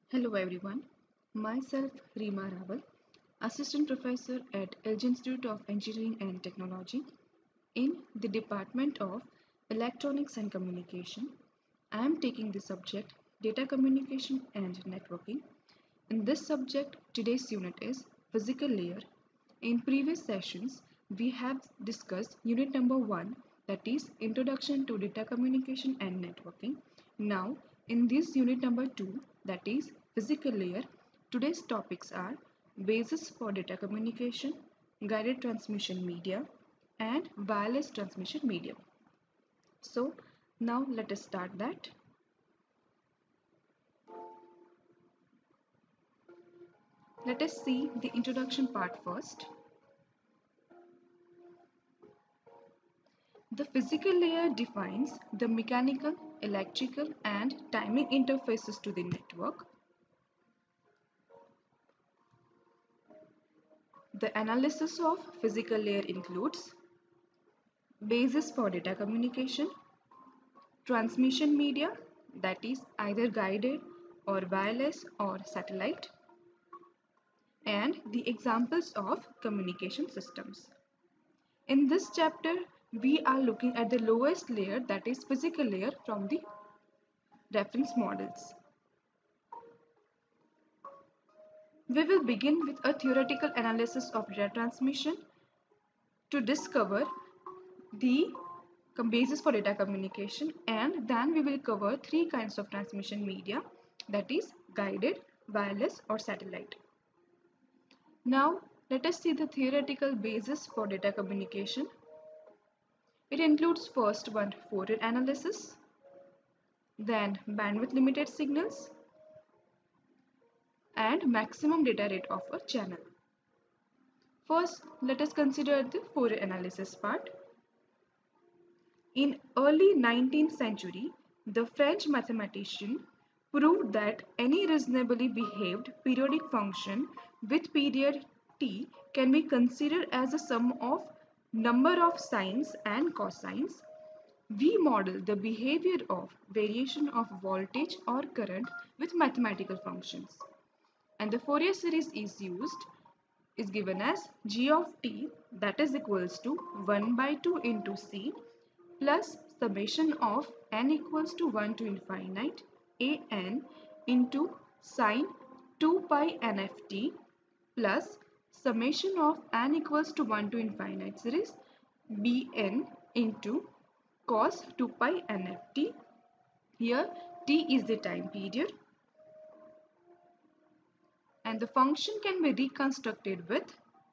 Hello everyone, myself Reema Rawal, Assistant Professor at ELGE Institute of Engineering and Technology in the Department of Electronics and Communication. I am taking the subject Data Communication and Networking. In this subject, today's unit is Physical Layer. In previous sessions, we have discussed unit number 1, that is Introduction to Data Communication and Networking. Now, in this unit number 2, that is Physical Layer, today's topics are Basis for Data Communication, Guided Transmission Media, and Wireless Transmission Medium. So, now let us start that. Let us see the introduction part first. The physical layer defines the mechanical, electrical, and timing interfaces to the network. The analysis of physical layer includes basis for data communication, transmission media, that is either guided or wireless or satellite, and the examples of communication systems. In this chapter, we are looking at the lowest layer, that is physical layer, from the reference models. We will begin with a theoretical analysis of data transmission to discover the basis for data communication, and then we will cover three kinds of transmission media, that is guided, wireless or satellite. Now let us see the theoretical basis for data communication. It includes first one Fourier analysis, then bandwidth limited signals, and maximum data rate of a channel. First, let us consider the Fourier analysis part. In early 19th century, the French mathematician proved that any reasonably behaved periodic function with period t can be considered as a sum of number of sines and cosines. We model the behavior of variation of voltage or current with mathematical functions, and the Fourier series is given as g of t, that is equals to 1 by 2 into c plus summation of n equals to 1 to infinite a n into sine 2 pi nft plus summation of n equals to 1 to infinite series bn into cos 2 pi nft. Here t is the time period, and the function can be reconstructed with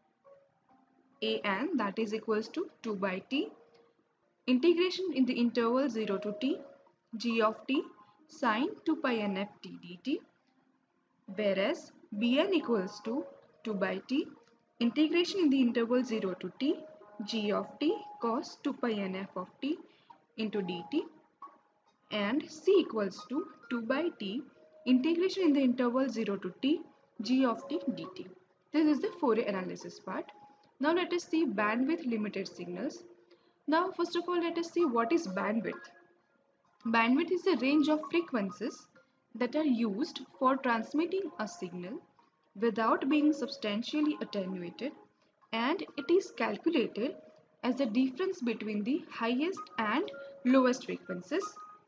an, that is equals to 2 by t, integration in the interval 0 to t, g of t sine 2 pi nft dt, whereas bn equals to 2 by t, integration in the interval 0 to t, g of t cos 2 pi nf of t into dt, and c equals to 2 by t, integration in the interval 0 to t, g of t dt. This is the Fourier analysis part. Now let us see bandwidth limited signals. Now first of all, let us see what is bandwidth. Bandwidth is a range of frequencies that are used for transmitting a signal without being substantially attenuated, and it is calculated as the difference between the highest and lowest frequencies.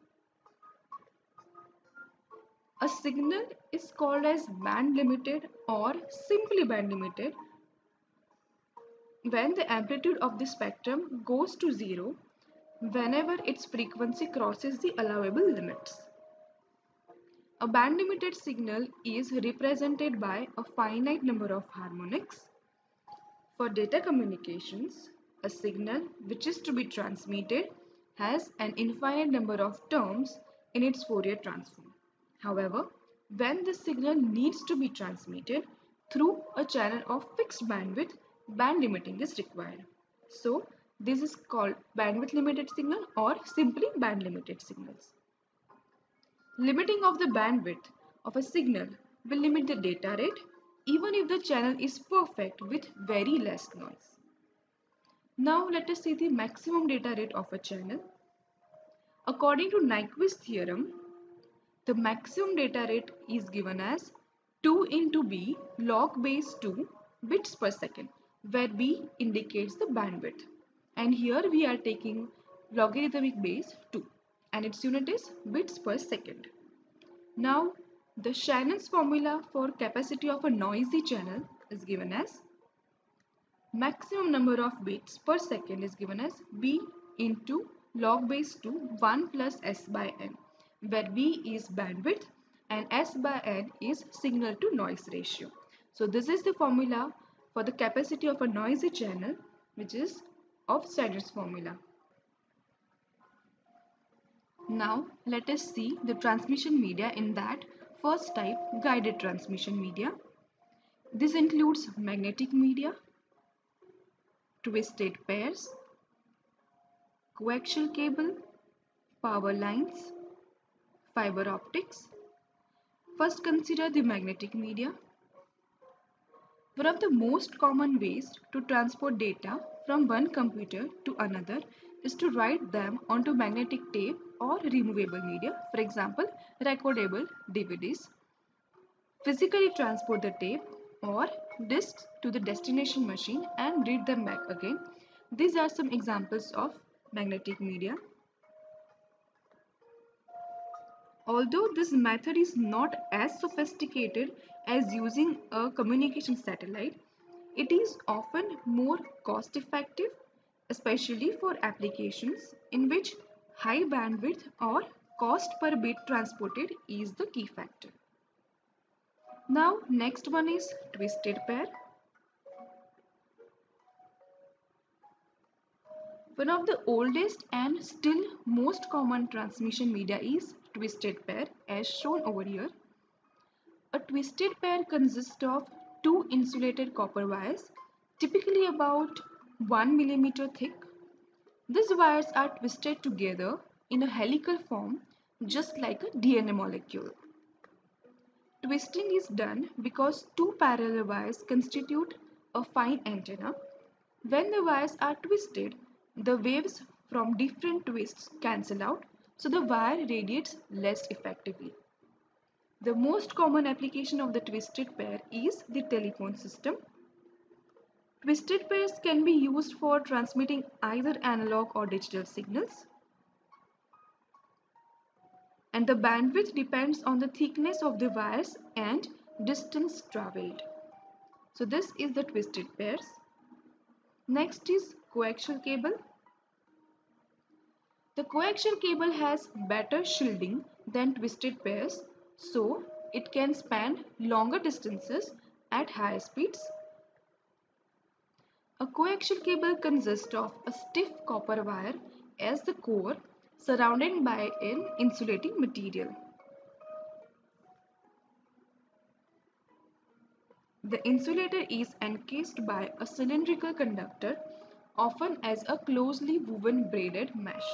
A signal is called as band limited or simply band limited when the amplitude of the spectrum goes to zero whenever its frequency crosses the allowable limits. A band limited signal is represented by a finite number of harmonics. For data communications, a signal which is to be transmitted has an infinite number of terms in its Fourier transform. However, when the signal needs to be transmitted through a channel of fixed bandwidth, band limiting is required. So, this is called bandwidth limited signal or simply band limited signals. Limiting of the bandwidth of a signal will limit the data rate even if the channel is perfect with very less noise. Now let us see the maximum data rate of a channel. According to Nyquist theorem, The maximum data rate is given as 2 into b log base 2 bits per second, where b indicates the bandwidth. And here we are taking logarithmic base 2 and its unit is bits per second. Now the Shannon's formula for capacity of a noisy channel is given as maximum number of bits per second is given as b into log base 2 1 plus s by n, where b is bandwidth and s by n is signal to noise ratio. So this is the formula for the capacity of a noisy channel, which is of Shannon's formula. Now let us see the transmission media in that first type, guided transmission media. This includes magnetic media, twisted pairs, coaxial cable, power lines, fiber optics. First, consider the magnetic media. One of the most common ways to transport data from one computer to another is to write them onto magnetic tape or removable media, for example, recordable DVDs. Physically transport the tape or discs to the destination machine and read them back again. These are some examples of magnetic media. Although this method is not as sophisticated as using a communication satellite, it is often more cost effective, especially for applications in which high bandwidth or cost per bit transported is the key factor. Now next one is twisted pair. One of the oldest and still most common transmission media is twisted pair as shown over here. A twisted pair consists of two insulated copper wires, typically about 1 millimeter thick. These wires are twisted together in a helical form just like a DNA molecule. Twisting is done because two parallel wires constitute a fine antenna. When the wires are twisted, the waves from different twists cancel out, so the wire radiates less effectively. The most common application of the twisted pair is the telephone system. Twisted pairs can be used for transmitting either analog or digital signals. And the bandwidth depends on the thickness of the wires and distance traveled. So this is the twisted pairs. Next is coaxial cable. The coaxial cable has better shielding than twisted pairs, so it can span longer distances at higher speeds. A coaxial cable consists of a stiff copper wire as the core, surrounded by an insulating material. The insulator is encased by a cylindrical conductor, often as a closely woven braided mesh.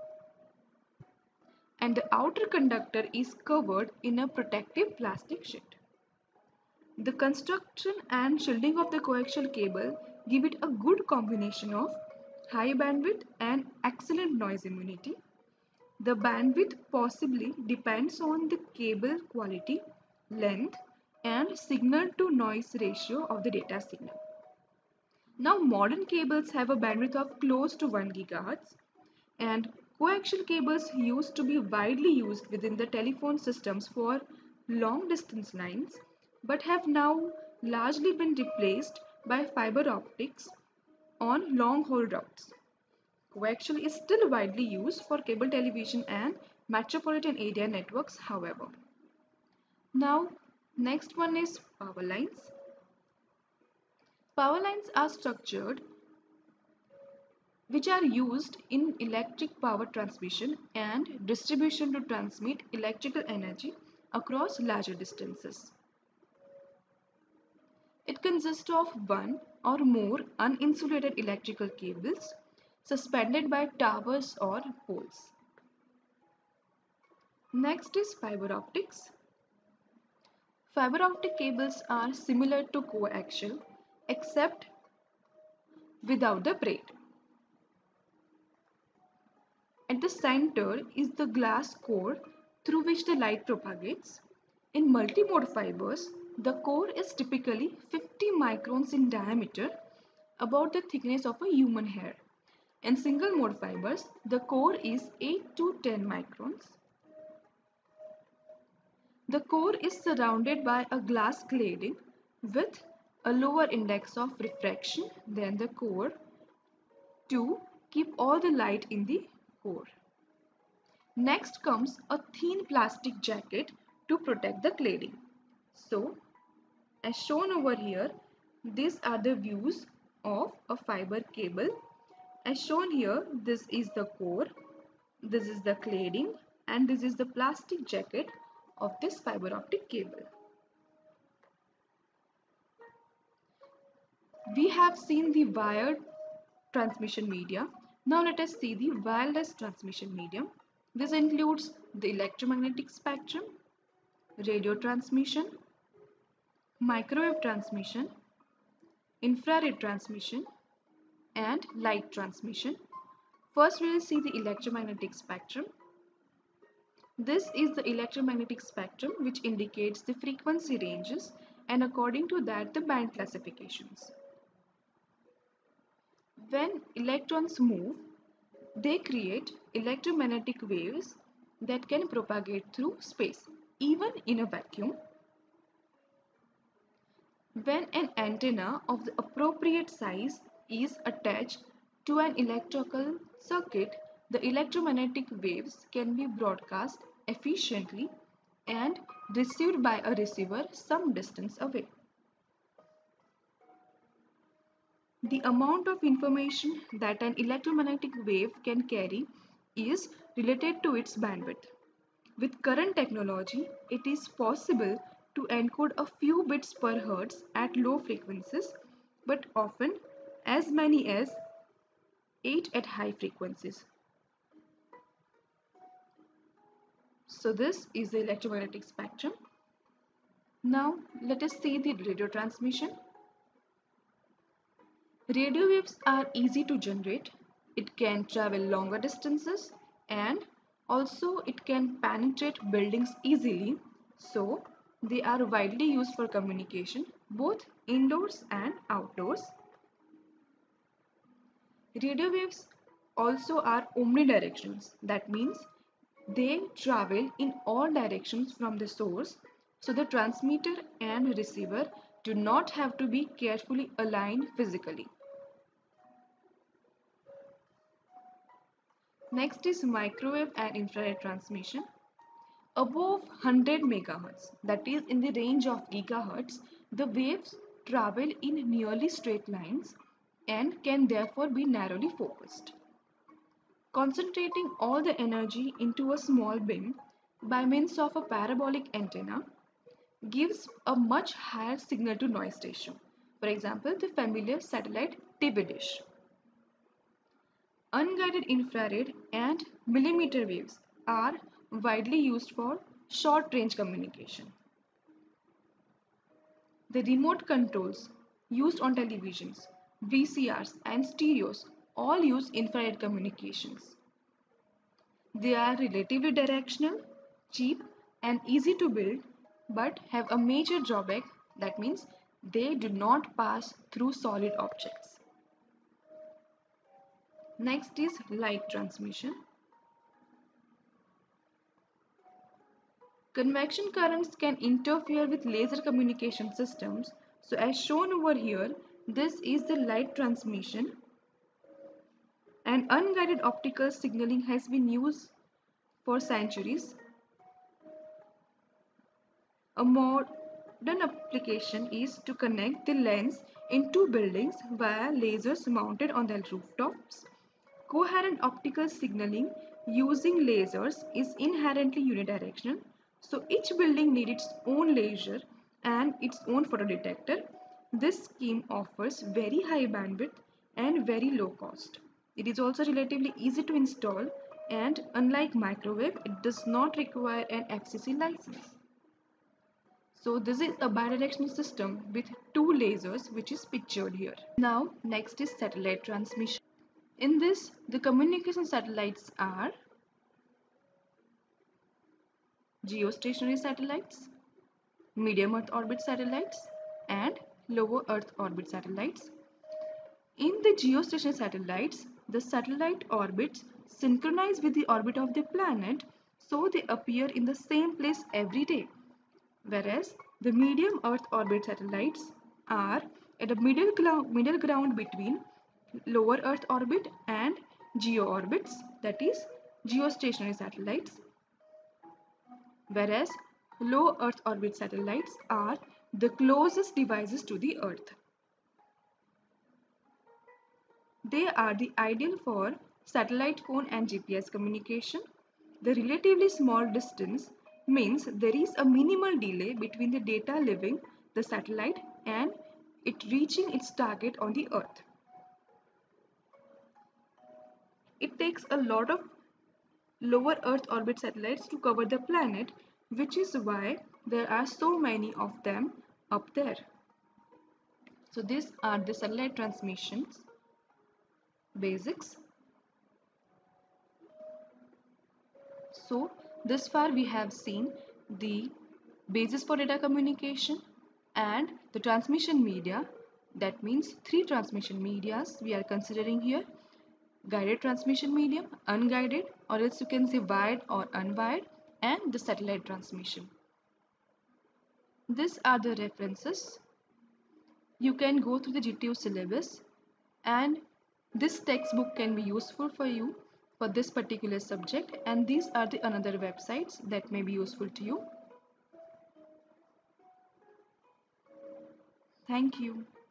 And the outer conductor is covered in a protective plastic sheet. The construction and shielding of the coaxial cable give it a good combination of high bandwidth and excellent noise immunity. The bandwidth possibly depends on the cable quality, length, and signal to noise ratio of the data signal. Now modern cables have a bandwidth of close to 1 GHz, and coaxial cables used to be widely used within the telephone systems for long distance lines but have now largely been replaced by fiber optics on long haul routes. Coaxial is still widely used for cable television and metropolitan area networks, however. Now next one is power lines. Power lines are structured which are used in electric power transmission and distribution to transmit electrical energy across larger distances. It consists of one or more uninsulated electrical cables suspended by towers or poles. Next is fiber optics. Fiber optic cables are similar to coaxial except without the braid. At the center is the glass core through which the light propagates. In multimode fibers, the core is typically 50 microns in diameter, about the thickness of a human hair. In single mode fibers, the core is 8 to 10 microns. The core is surrounded by a glass cladding with a lower index of refraction than the core to keep all the light in the core. Next comes a thin plastic jacket to protect the cladding. So, as shown over here, these are the views of a fiber cable. As shown here, this is the core, this is the cladding, and this is the plastic jacket of this fiber optic cable. We have seen the wired transmission media. Now let us see the wireless transmission medium. This includes the electromagnetic spectrum, radio transmission, microwave transmission, infrared transmission, and light transmission. First we will see the electromagnetic spectrum. This is the electromagnetic spectrum which indicates the frequency ranges and according to that the band classifications. When electrons move, they create electromagnetic waves that can propagate through space, even in a vacuum. When an antenna of the appropriate size is attached to an electrical circuit, the electromagnetic waves can be broadcast efficiently and received by a receiver some distance away. The amount of information that an electromagnetic wave can carry is related to its bandwidth. With current technology, it is possible to encode a few bits per hertz at low frequencies, but often as many as 8 at high frequencies. So this is the electromagnetic spectrum. Now let us see the radio transmission. Radio waves are easy to generate. It can travel longer distances and also it can penetrate buildings easily. So they are widely used for communication both indoors and outdoors. Radio waves also are omnidirectional. That means they travel in all directions from the source. So the transmitter and receiver do not have to be carefully aligned physically. Next is microwave and infrared transmission. Above 100 MHz, that is in the range of gigahertz, the waves travel in nearly straight lines and can therefore be narrowly focused. Concentrating all the energy into a small bin by means of a parabolic antenna gives a much higher signal to noise ratio. For example, the familiar satellite TV dish. Unguided infrared and millimeter waves are widely used for short-range communication. The remote controls used on televisions, VCRs and stereos all use infrared communications. They are relatively directional, cheap and easy to build but have a major drawback, that means they do not pass through solid objects. Next is light transmission. Convection currents can interfere with laser communication systems. So as shown over here, this is the light transmission and unguided optical signaling has been used for centuries. A modern application is to connect the lens in two buildings via lasers mounted on their rooftops. Coherent optical signaling using lasers is inherently unidirectional, so each building needs its own laser and its own photodetector. This scheme offers very high bandwidth and very low cost. It is also relatively easy to install and unlike microwave, it does not require an FCC license. So this is a bidirectional system with two lasers which is pictured here. Now next is satellite transmission. In this, the communication satellites are geostationary satellites, medium Earth orbit satellites, and lower Earth orbit satellites. In the geostationary satellites, the satellite orbits synchronize with the orbit of the planet, so they appear in the same place every day. Whereas the medium Earth orbit satellites are at a middle ground between lower Earth orbit and geo orbits, that is geostationary satellites. Whereas low Earth orbit satellites are the closest devices to the Earth. They are the ideal for satellite phone and GPS communication. The relatively small distance means there is a minimal delay between the data leaving the satellite and it reaching its target on the Earth. It takes a lot of lower Earth orbit satellites to cover the planet, which is why there are so many of them up there. So these are the satellite transmissions basics. So this far we have seen the basis for data communication and the transmission media. That means three transmission medias we are considering here: guided transmission medium, unguided, or else you can say wired or unwired, and the satellite transmission. These are the references. You can go through the GTU syllabus, and this textbook can be useful for you for this particular subject, and these are the another websites that may be useful to you. Thank you.